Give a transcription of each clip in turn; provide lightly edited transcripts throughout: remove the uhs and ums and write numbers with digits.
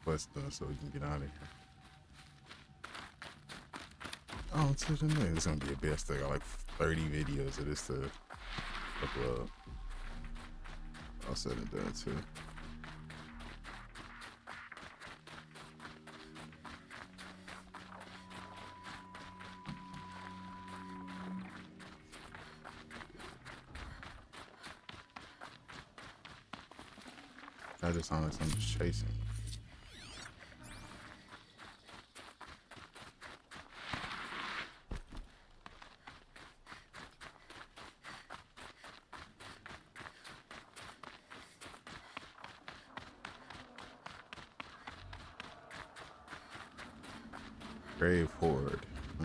quest done so we can get out of here. Oh, to the next. It's gonna be a best thing. I got like 30 videos of this to upload. I'll set it down too. I just sound like I'm just chasing. Grave Horde. Huh.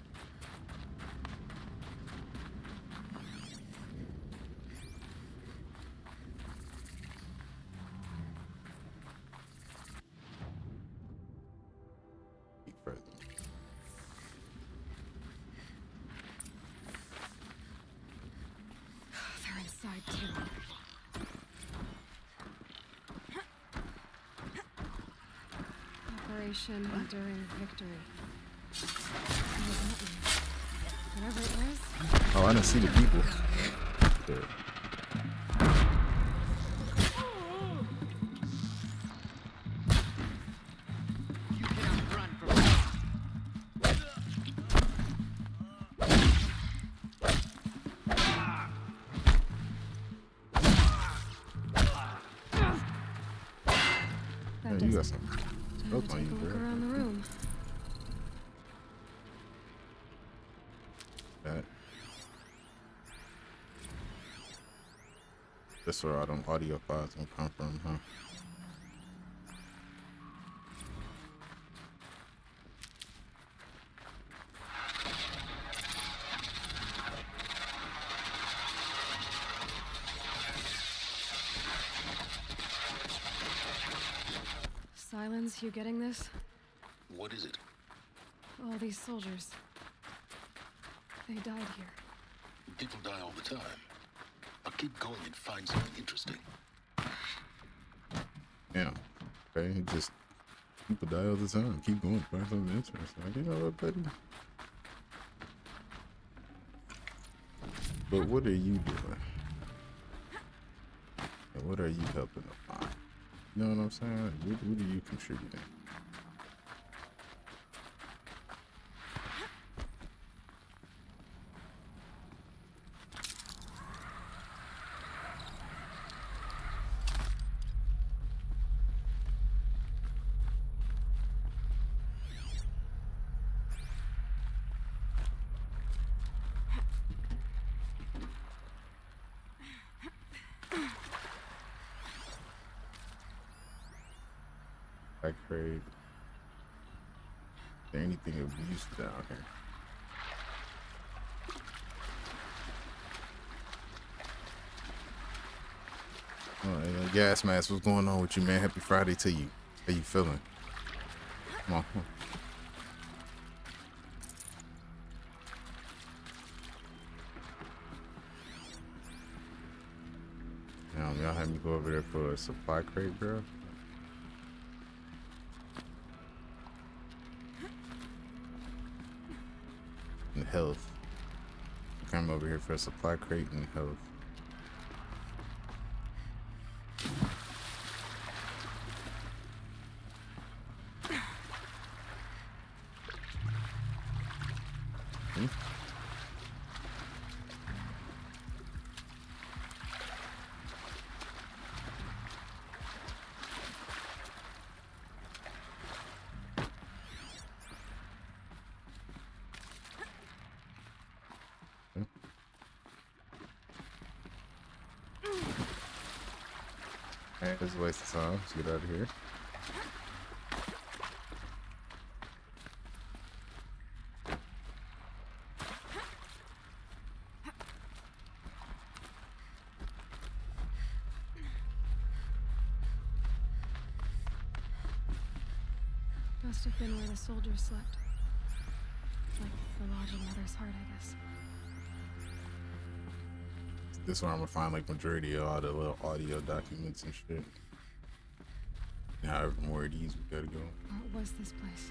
Keep further. They're inside too. Operation Enduring Victory. Whatever it is. Oh, I didn't see the people. There. That Yeah, you got does it. some Time growth to on take you, a look girl. around the room. That. That's where all them audio files gonna come from, huh? Silence, you getting this? What is it? All these soldiers. They died here. People die all the time. I'll keep going and find something interesting. Yeah. Okay, just people die all the time. Keep going, find something interesting. Like, you know what, buddy? But what are you doing? And what are you helping to find? You know what I'm saying? Like, what are you contributing? I crave. Is there anything of use down here? Oh, hey, Gas Mask, what's going on with you, man? Happy Friday to you. How you feeling? Come on. Y'all had me go over there for a supply crate, bro. And health. Come over here for a supply crate and health. Hmm? Alright, it's a waste of time. Let's get out of here. Must have been where the soldiers slept. Like the lodge of Mother's Heart, I guess. This one I'm gonna find like majority of all the little audio documents and shit. However more of these we gotta go. What was this place?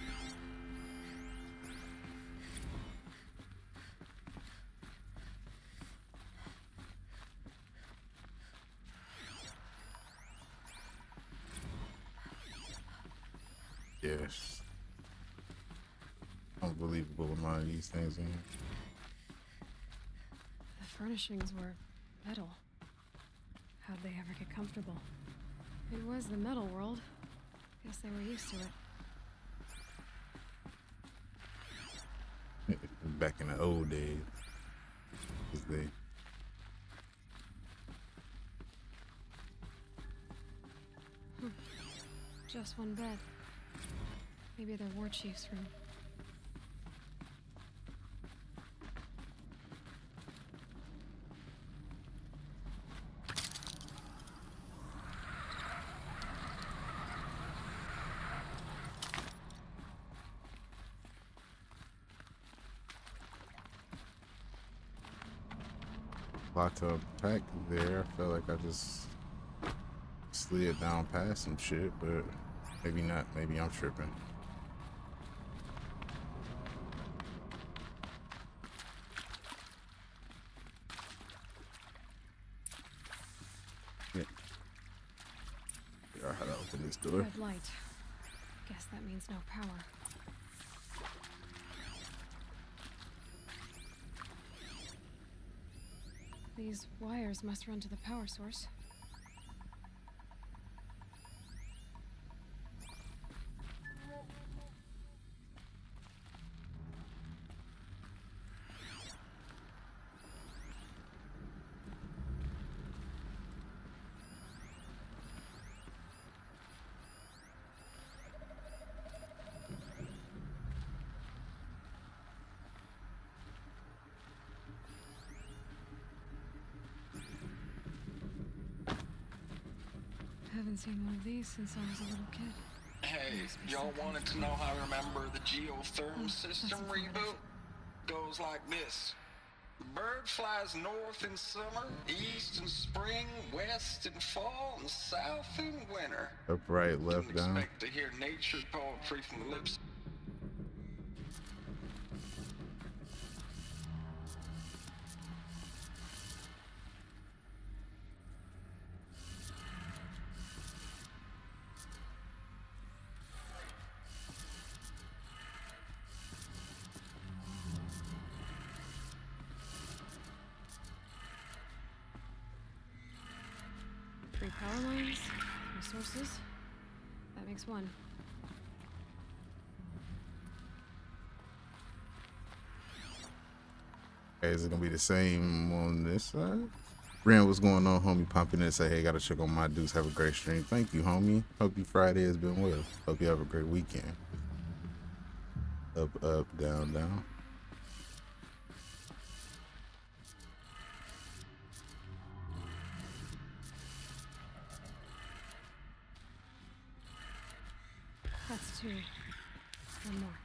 Yes. Unbelievable amount of these things in here. The furnishings were metal. How'd they ever get comfortable? It was the metal world. Guess they were used to it. Back in the old days. 'Cause they Just one bed. Maybe their war chief's room. lot to unpack there. I feel like I just slid down past some shit, but maybe not. Maybe I'm tripping. Yeah. Figure out how to open this door. Red light. Guess that means no power. These wires must run to the power source. I haven't seen one of these since I was a little kid. Hey, y'all wanted to know how I remember the geotherm system reboot? Goes like this. Bird flies north in summer, east in spring, west in fall, and south in winter. Up, right, left, Didn't down. expect to hear nature poetry from the lips. Three power lines, resources. That makes one. Okay, is it gonna be the same on this side? Ren, what's going on, homie? Pumping in and say, hey, gotta check on my dudes. Have a great stream. Thank you, homie. Hope your Friday has been well. Hope you have a great weekend. Up, up, down, down. That's two. One more.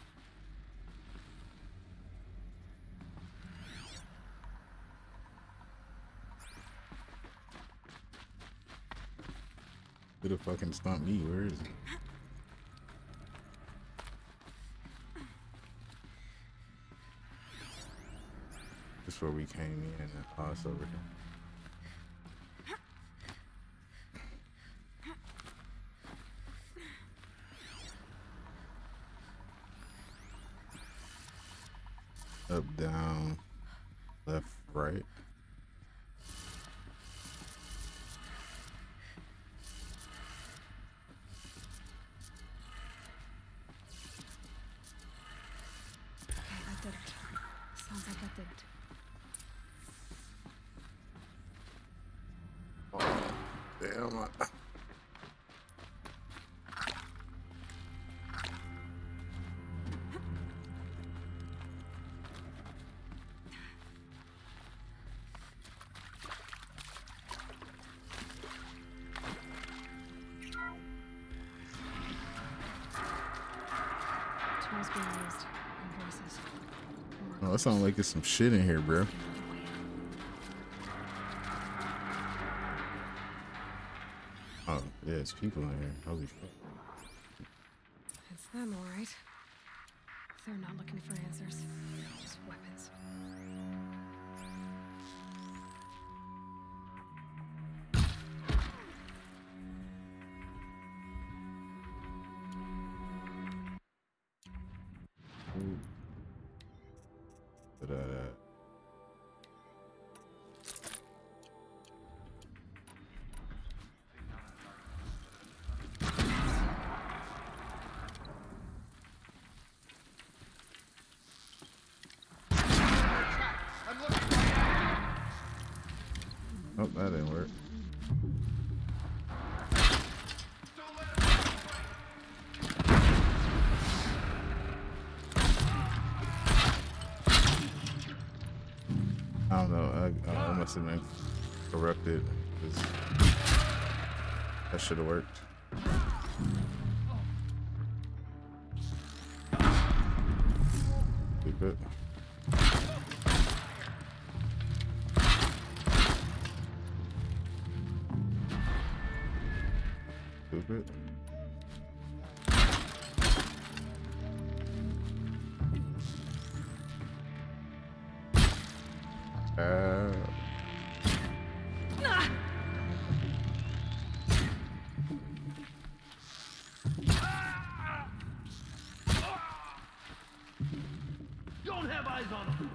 Could have fucking stumped me. Where is it? This is where we came in. Oh, it's over here. Up, down, left, right. Okay, that did it. Sounds like that did it. Oh, damn. Tools being used. And voices. Oh, it sounds like there's some shit in here, bro. Oh, yeah, it's people in here. Holy fuck. It's them, all right. They're not looking for answers. Just weapons. Ooh. Da-da-da. Oh, that didn't work. I don't know. I must have been corrupted. 'Cause that should have worked. Keep it. Stupid. Don't have eyes on him.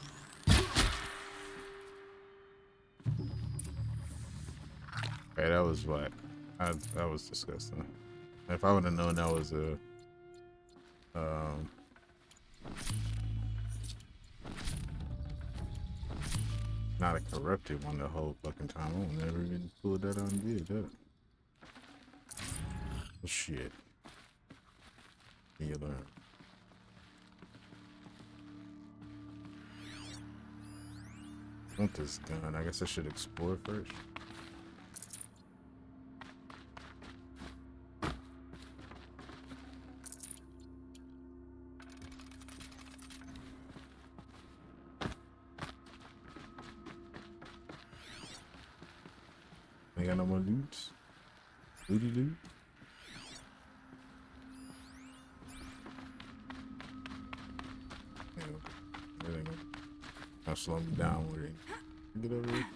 Okay, that was what? That was disgusting. If I would have known that was a not a corrupted one the whole fucking time, I would never even pulled that on and did that. Oh, shit. You learn. I want this gun. I guess I should explore first. Ain't got no more loots? Looty loot? Yeah, that ain't gonna slow me down with it. Get over here.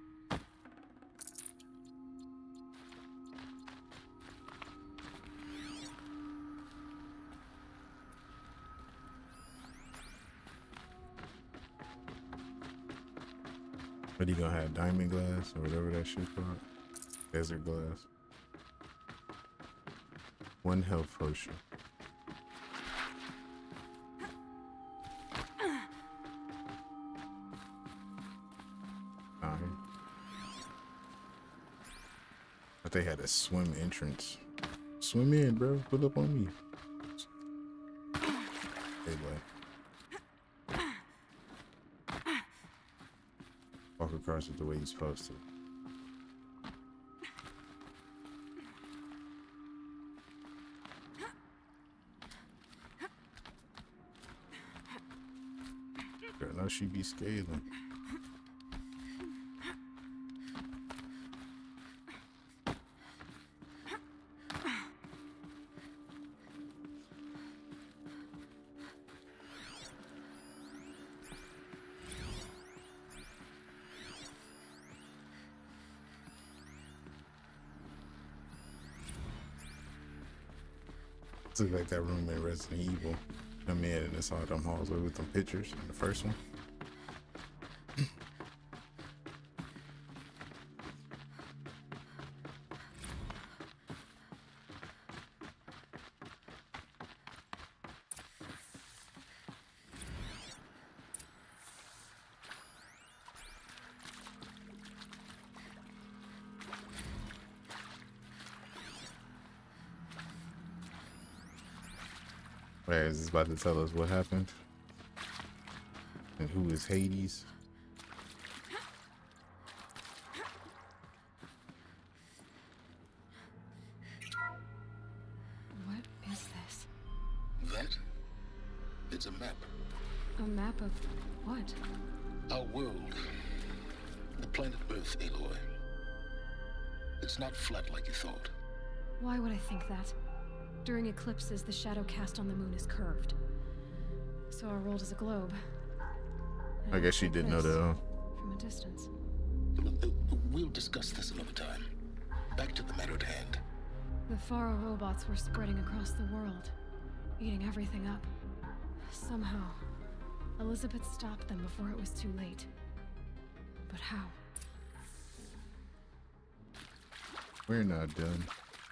What are you gonna have? Diamond glass or whatever that shit's called? Desert glass. 1 health potion. But they had a swim entrance. Swim in, bro. Pull up on me. Hey, boy. Walk across it the way you're supposed to. Girl, no, she be scaling. Look like that room in Resident Evil. Come in and it's all them hallway with them pictures in the first one. Where is this about to tell us what happened? And who is Hades? What is this? That? It's a map. A map of what? Our world. The planet Earth, Aloy. It's not flat like you thought. Why would I think that? During eclipses, the shadow cast on the moon is curved. So our world is a globe. And I guess you like didn't know this, that. from a distance. We'll discuss this another time. Back to the matter at hand. The Faro robots were spreading across the world, eating everything up. Somehow, Elizabeth stopped them before it was too late. But how? We're not done.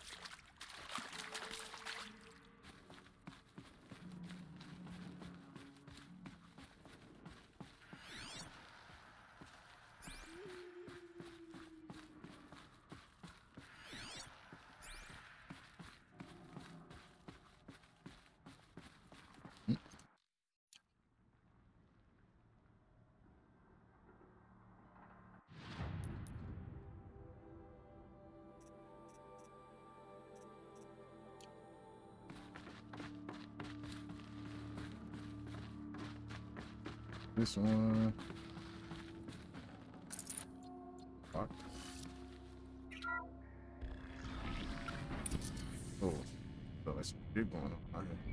This one. Fuck. Oh, so that's big going on. Okay.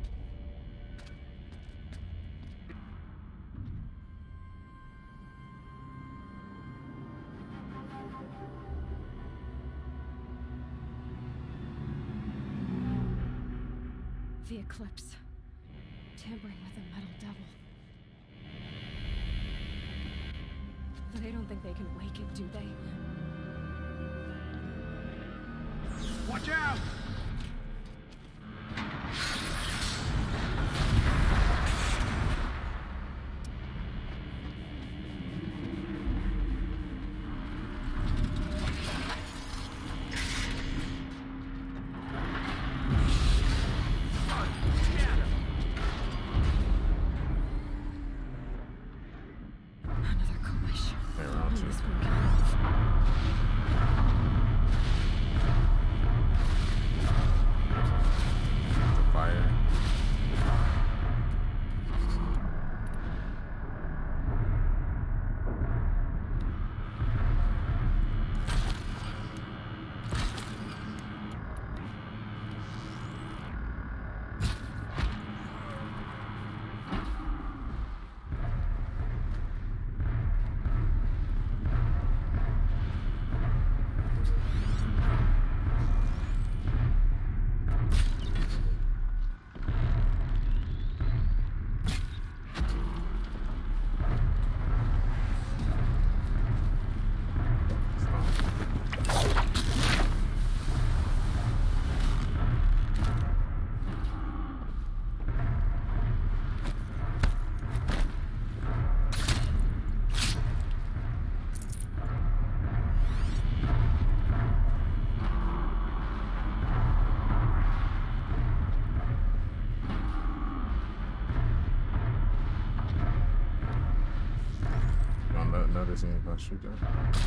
The eclipse. Tampering with the metal devil. They don't think they can wake it, do they? Watch out! Another collision. Hey, round two. This one can The fire. Don't notice anything if I shoot that.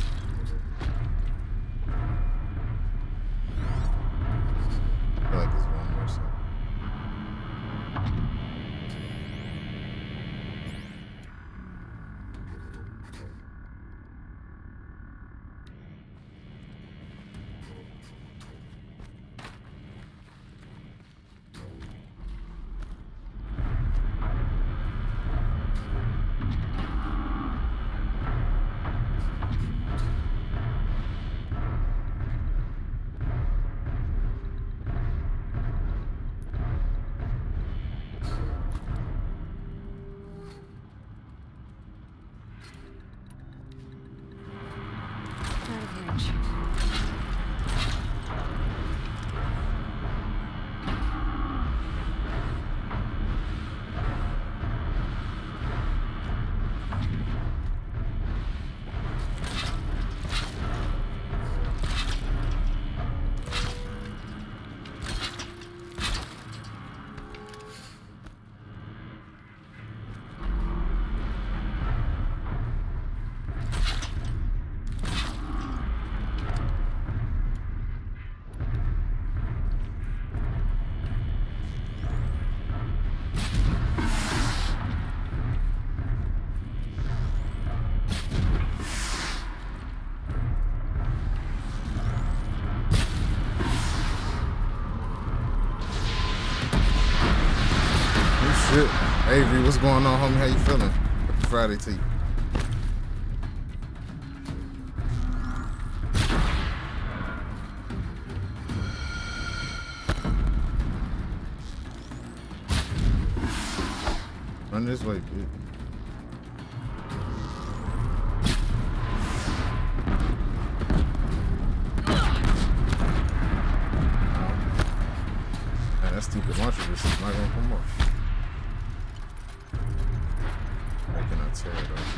I feel like there's one more so. Good. Avery, what's going on, homie? How you feeling? Happy Friday to you. Run this way, kid. Man, that stupid launcher just is not gonna come off. I cannot tear it up.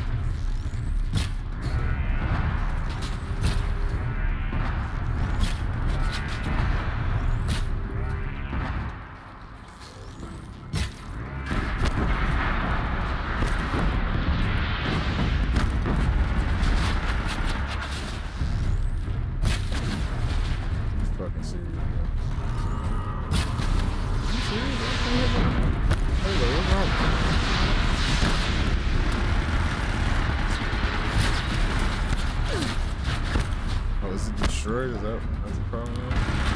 Is that that's a problem?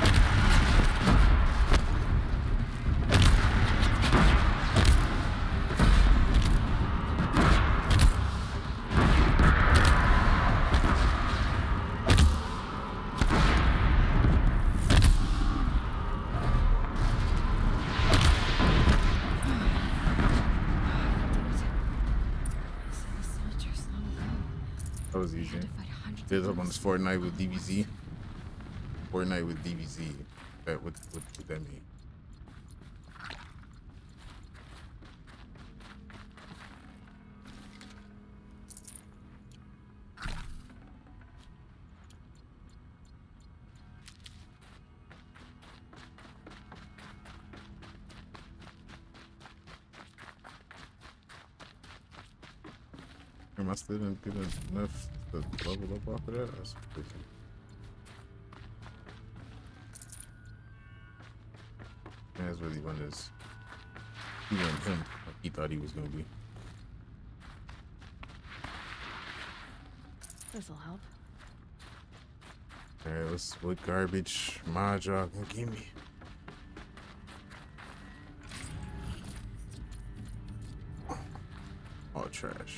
That was easy. Did up on this Fortnite with DBZ. Fortnite with DBZ. What that mean? Am I still didn't get enough to level up off of that? That's crazy. That's really one is he and him like he thought he was gonna be. This'll help. Alright, what garbage Mahjong can give me? All trash.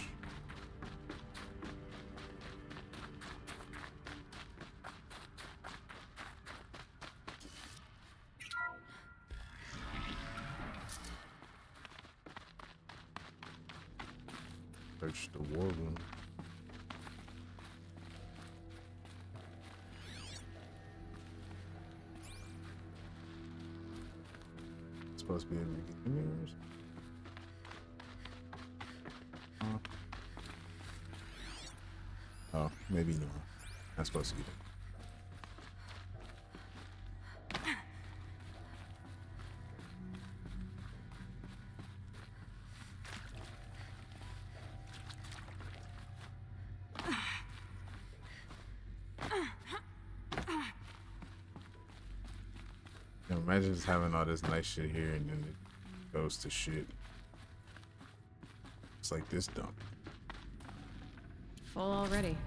Search the war room. It's supposed to be able to get the mirrors. Oh, maybe no. Not supposed to get it. Imagine just having all this nice shit here and then it goes to shit. It's like this dump. Full already.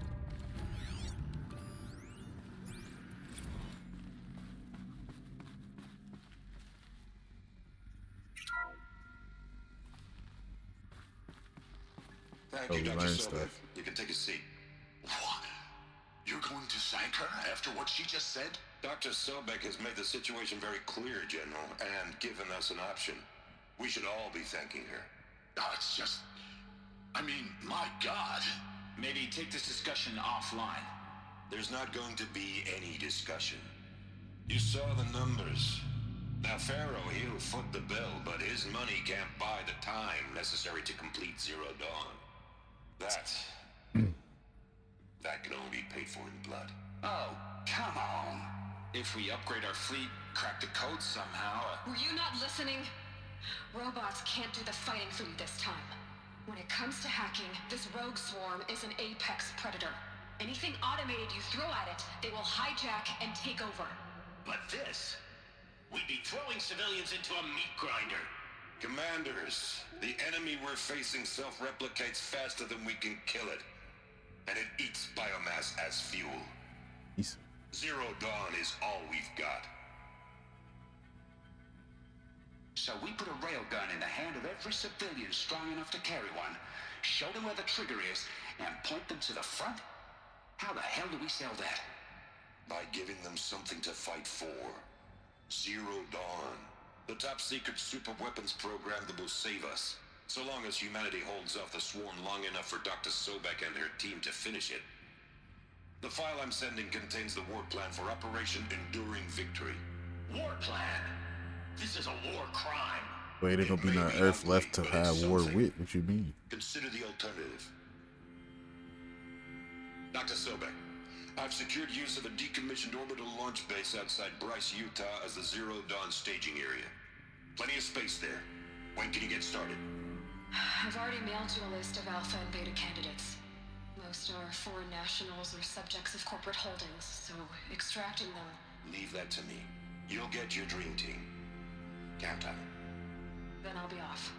Thank Oh, you, we Dr. learned Sobek. stuff. You can take a seat. What? You're going to thank her after what she just said? Dr. Sobek has made the situation very clear, General, and given us an option. We should all be thanking her. Oh, it's just... I mean, my God. Maybe take this discussion offline. There's not going to be any discussion. You saw the numbers. Now, Pharaoh, he'll foot the bill, but his money can't buy the time necessary to complete Zero Dawn. That can only be paid for in blood. Oh, come on. If we upgrade our fleet, crack the code somehow... Were you not listening? Robots can't do the fighting for you this time. When it comes to hacking, this rogue swarm is an apex predator. Anything automated you throw at it, they will hijack and take over. But this... We'd be throwing civilians into a meat grinder. Commanders, the enemy we're facing self-replicates faster than we can kill it. And it eats biomass as fuel. Zero Dawn is all we've got. So we put a railgun in the hand of every civilian strong enough to carry one, show them where the trigger is, and point them to the front? How the hell do we sell that? By giving them something to fight for. Zero Dawn. The top secret super weapons program that will save us. So long as humanity holds off the Swarm long enough for Dr. Sobek and her team to finish it. The file I'm sending contains the war plan for Operation Enduring Victory. War plan? This is a war crime. Wait, there gonna be no Earth left to have war with? What you mean? Consider the alternative. Dr. Sobek, I've secured use of a decommissioned orbital launch base outside Bryce, Utah as the Zero Dawn staging area. Plenty of space there. When can you get started? I've already mailed you a list of Alpha and Beta candidates. Most are foreign nationals or subjects of corporate holdings, so extracting them... Leave that to me. You'll get your dream team. Count on it. Then I'll be off.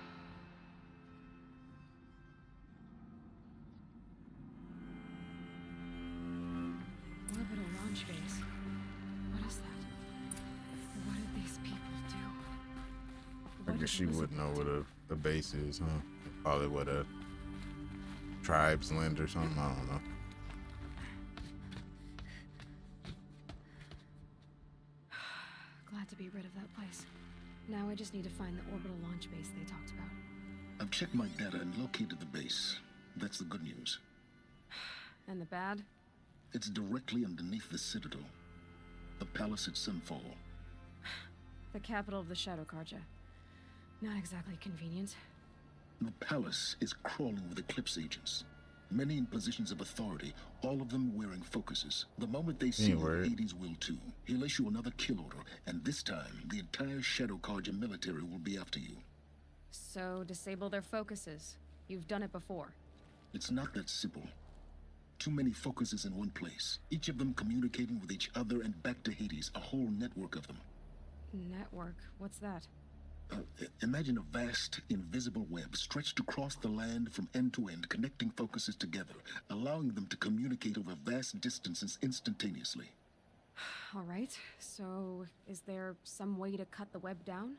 Orbital launch base. What is that? What did these people do? I guess she wouldn't know what a base is, huh? Call it what a tribe's land or something. I don't know. Glad to be rid of that place. Now I just need to find the orbital launch base they talked about. I've checked my data and located the base. That's the good news. And the bad? It's directly underneath the Citadel. The palace at Sunfall. The capital of the Shadow Carja. Not exactly convenient. The palace is crawling with Eclipse agents. Many in positions of authority, all of them wearing focuses. The moment they see you, Hades will too. He'll issue another kill order, and this time, the entire Shadow Carja military will be after you. So, disable their focuses. You've done it before. It's not that simple. Too many focuses in one place, each of them communicating with each other and back to Hades, a whole network of them. Network? What's that? Imagine a vast, invisible web stretched across the land from end to end, connecting focuses together, allowing them to communicate over vast distances instantaneously. All right, so is there some way to cut the web down?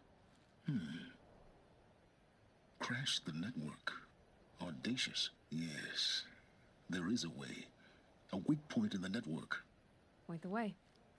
Crash the network. Audacious. Yes, there is a way. A weak point in the network. Point the way.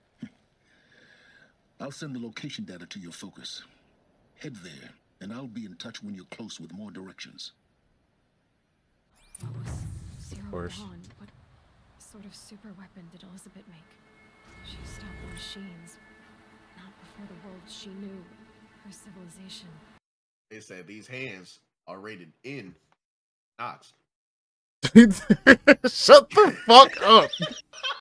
I'll send the location data to your focus. Head there, and I'll be in touch when you're close with more directions. What was Zero Dawn? What sort of super weapon did Elizabeth make? She stopped the machines. Not before the world she knew. Her civilization. They said these hands are rated in knots. Shut the fuck up.